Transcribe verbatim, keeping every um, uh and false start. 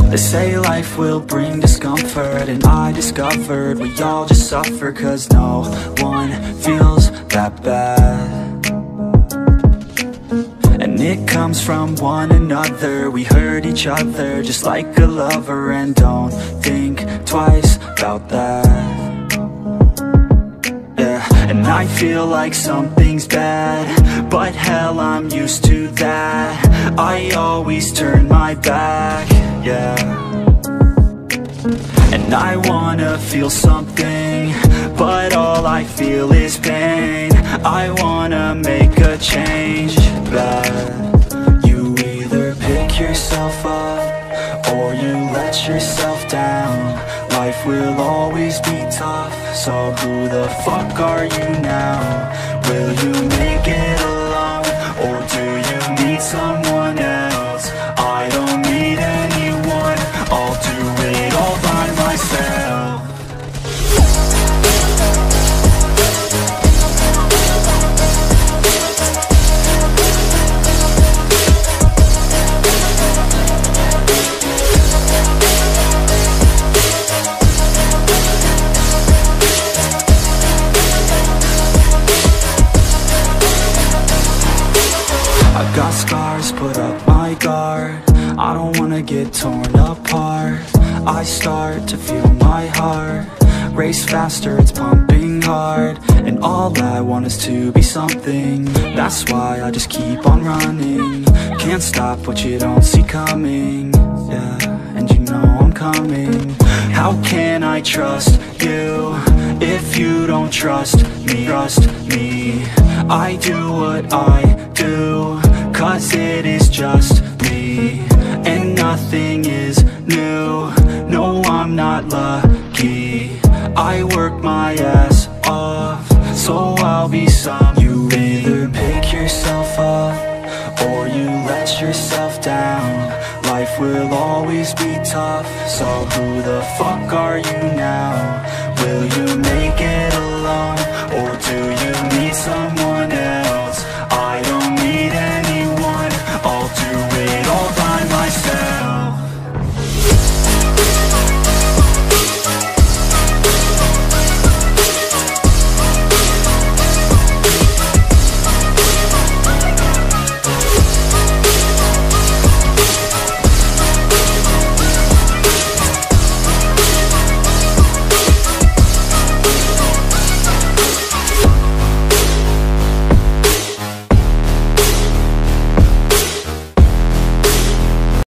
They say life will bring discomfort, and I discovered we all just suffer, cause no one feels that bad. And it comes from one another. We hurt each other just like a lover, and don't think twice about that. And I feel like something's bad, but hell, I'm used to that. I always turn my back, yeah. And I wanna feel something, but all I feel is pain. I wanna make a change, but you either pick yourself up or you let yourself down. Life will always be tough, so who the fuck are you now? Will you make it alone, or do you need someone else? I don't need anyone, I'll do it all by myself. Got scars, put up my guard. I don't wanna get torn apart. I start to feel my heart race faster, it's pumping hard. And all I want is to be something. That's why I just keep on running. Can't stop what you don't see coming. Yeah, and you know I'm coming. How can I trust you if you don't trust me? Trust me, I do what I do, cause it is just me, and nothing is new. No, I'm not lucky. I work my ass off, so I'll be some. You either pick yourself up or you let yourself down. Life will always be tough, so who the fuck are you now?